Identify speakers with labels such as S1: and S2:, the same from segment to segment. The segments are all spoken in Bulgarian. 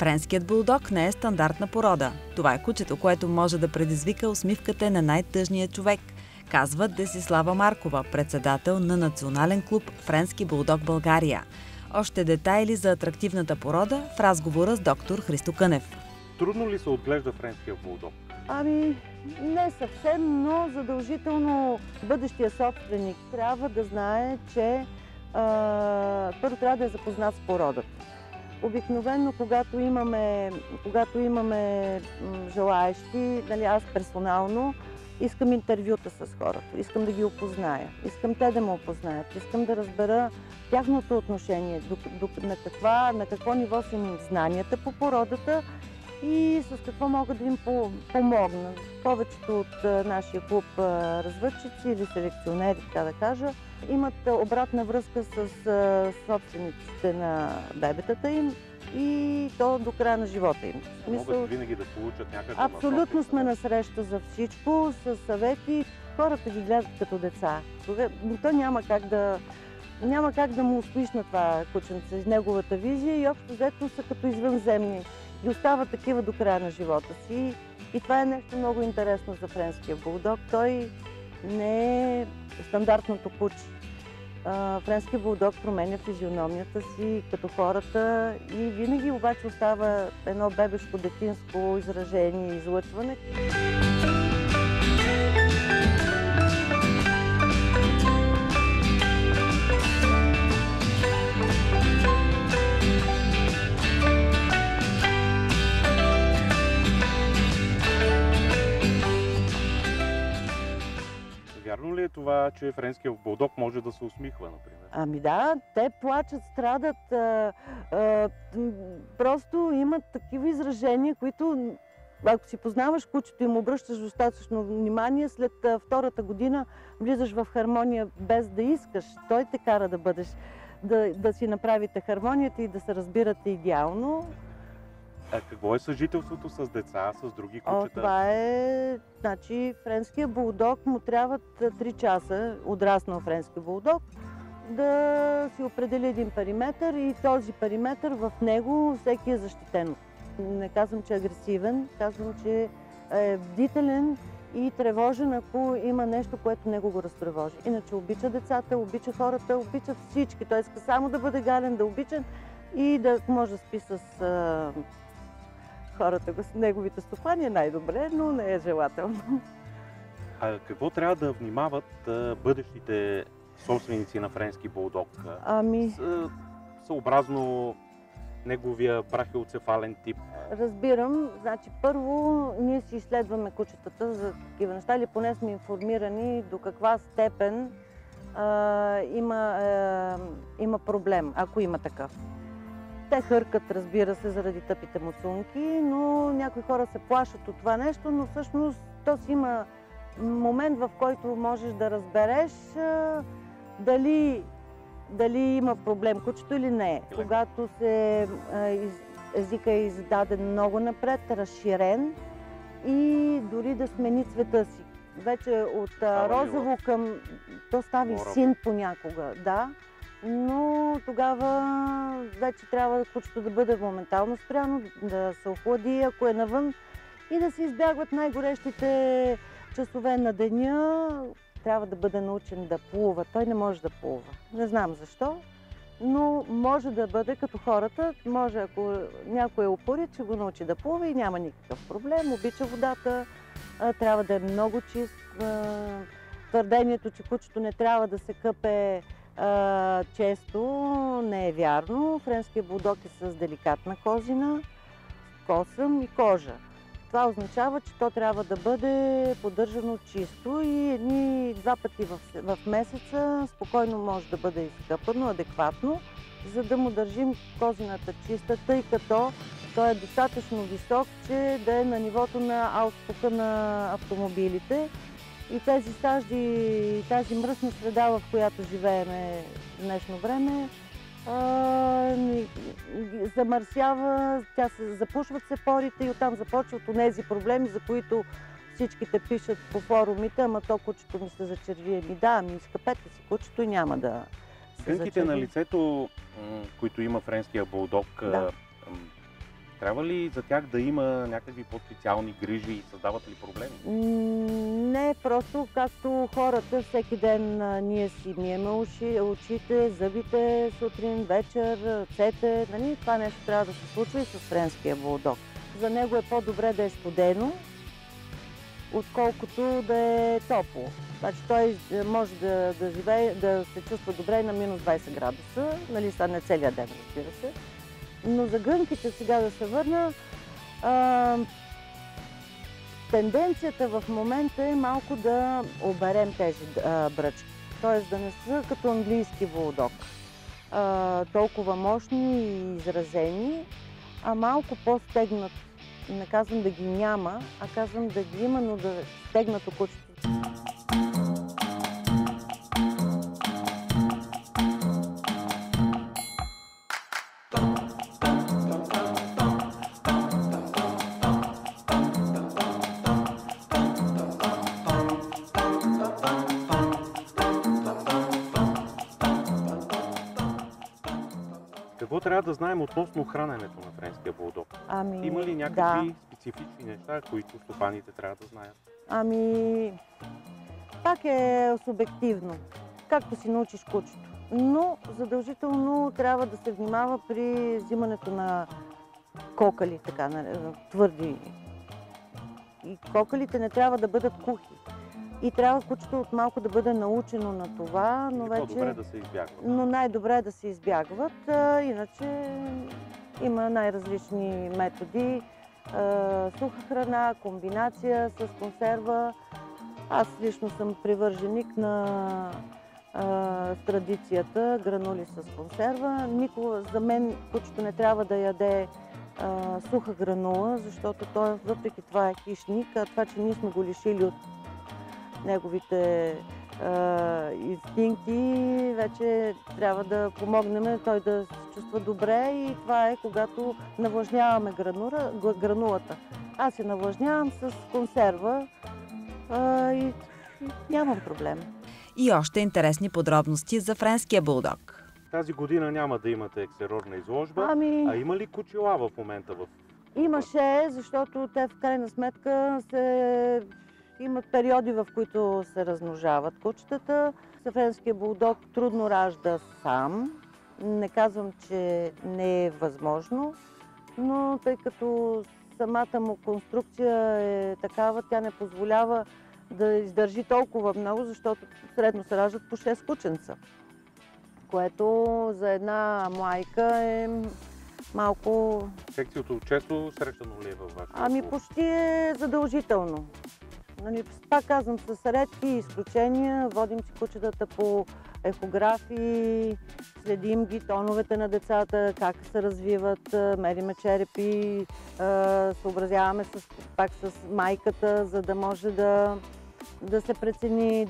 S1: Френският булдог не е стандартна порода. Това е кучето, което може да предизвика усмивката на най-тъжния човек, казва Десислава Маркова, председател на Национален клуб Френски булдог България. Още детайли за атрактивната порода в разговора с доктор Христо Кънев.
S2: Трудно ли се отглежда френския булдог?
S3: Не съвсем, но задължително бъдещия собственик трябва да знае, че първо трябва да е запознат с породата. Обикновено, когато имаме желаещи, аз персонално искам интервюта с хората, искам да ги опозная, искам те да ме опознаят, искам да разбера тяхното отношение, на какво ниво са им знанията по породата и с какво могат да им помогна. Повечето от нашия клуб развъдчици или селекционери, така да кажа, имат обратна връзка с собствениците на бебетата им и то до края на живота им.
S2: Могат винаги да получат някаква
S3: абсолютно сме на среща за всичко, с съвети. Хората ги гледат като деца. То няма как да му устоиш на това кученце, неговата визия и общо взето са като извънземни. И остават такива до края на живота си. И това е нещо много интересно за френския булдог. Той не е стандартното куче. Френския булдог променя физиономията си като хората и винаги обаче остава едно бебешко детинско изражение и излъчване.
S2: Вярно ли е това, че френският булдог може да се усмихва, например?
S3: Да, те плачат, страдат, просто имат такива изражения, които, ако си познаваш кучето и му обръщаш достатъчно внимание, след втората година влизаш в хармония без да искаш. Той те кара да бъдеш, да си направите хармонията и да се разбирате идеално.
S2: Какво е съжителството с деца, с други кучета?
S3: Това е... френския булдог му трябват 3 часа, отраснал френски булдог, да си определи един периметър и този периметър в него всеки е защитен. Не казвам, че е агресивен, казвам, че е бдителен и тревожен, ако има нещо, което него го разтревожи. Иначе обича децата, обича хората, обича всички. Той иска само да бъде гален, да обичан и да може да спи с хората, с неговите стопани е най-добре, но не е желателно.
S2: Какво трябва да внимават бъдещите собственици на френски булдог? Съобразно неговия брахиоцефален тип?
S3: Разбирам. Първо ние си изследваме кучетата за такива неща, или поне сме информирани до каква степен има проблем, ако има такъв. Те хъркат, разбира се, заради тъпите муцунки, но някои хора се плашат от това нещо, но всъщност то си има момент, в който можеш да разбереш дали има проблем кучето или не. Когато езика е издаден много напред, разширен и дори да смени цвета си. Вече от розово към... То става и син понякога, да. Но тогава вече трябва кучето да бъде моментално спряно, да се охлади, ако е навън, и да се избягват най-горещите часове на деня. Трябва да бъде научен да плува. Той не може да плува. Не знам защо, но може да бъде като хората. Може, ако някой е упорит, ще го научи да плува и няма никакъв проблем. Обича водата, трябва да е много чист. Твърдението, че кучето не трябва да се къпе често, не е вярно. Френският булдог е с деликатна козина, косъм и кожа. Това означава, че то трябва да бъде поддържано чисто и 1-2 пъти в месеца спокойно може да бъде изкъпано адекватно, за да му държим козината чиста, тъй като той е достатъчно висок, че да е на нивото на ауспука на автомобилите. И тези стажди, тази мръсна среда, в която живеем в днешно време, замърсява, запушват се порите и оттам започват онези проблеми, за които всичките пишат по форумите, ама то кучето ми се зачерви. Изкъпете си кучето и няма да се
S2: Кънките на лицето, които има френския булдог, Трябва ли за тях да има някакви по-специални грижи и създават ли проблеми?
S3: Не, просто както хората, всеки ден ние си миеме очите, зъбите сутрин, вечер, ръцете. Нали? Това нещо трябва да се случва и с френския булдог. За него е по-добре да е студено, отколкото да е топло. Значи той може да живее, да се чувства добре на минус 20 градуса, нали, са не целият ден, разбира се. Но за гънките сега да се върна, тенденцията в момента е малко да оберем тези бръчки. Т.е. да не са като английски булдог, толкова мощни и изразени, а малко по-стегнат. Не казвам да ги няма, а казвам да ги има, но да е стегнато кучето.
S2: Какво трябва да знаем относно храненето на френския булдог? Има ли някакви специфични неща, които стопаните трябва да знаят?
S3: Пак е субективно, както си научиш кучето. Но задължително трябва да се внимава при взимането на кокали, така, твърди. И кокалите не трябва да бъдат кухи. И трябва кучето от малко да бъде научено на това, но вече...
S2: По-добре да се избягват.
S3: Но най-добре е да се избягват, иначе има най-различни методи. Суха храна, комбинация с консерва. Аз лично съм привърженик на традицията гранули с консерва. Никога за мен кучето не трябва да яде суха гранула, защото той въпреки това е хищник, а това, че ние сме го лишили от неговите инстинкти, вече трябва да помогнем той да се чувства добре и това е когато навлажняваме гранулата. Аз я навлажнявам с консерва и нямам проблем.
S1: И още интересни подробности за френския булдог.
S2: Тази година няма да имате екстериорна изложба, а има ли кучила в момента?
S3: Имаше, защото те в крайна сметка имат периоди, в които се размножават кучетата. Френския булдог трудно ражда сам. Не казвам, че не е възможно, но тъй като самата му конструкция е такава, тя не позволява да издържи толкова много, защото средно се раждат по 6 кученца, което за една майка е малко...
S2: Секцията често срещано ли е във вашия клуб?
S3: Почти е задължително. Пак казвам, с редки изключения, водим си кучетата по ехографии, следим ги, тоновете на децата, как се развиват, мериме черепи, съобразяваме пак с майката, за да може да се прецени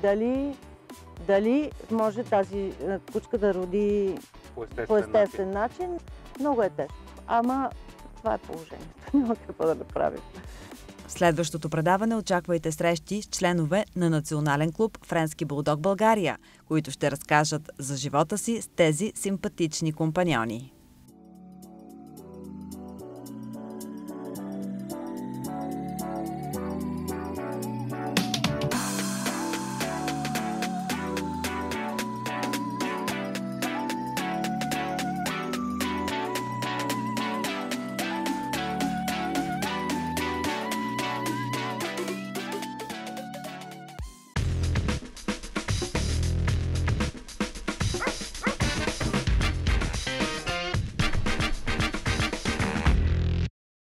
S3: дали може тази кучка да роди по естествен начин. Много е тежко, ама това е положението. Няма какво да направим.
S1: В следващото предаване очаквайте срещи с членове на Национален клуб Френски булдог България, които ще разкажат за живота си с тези симпатични компаньони.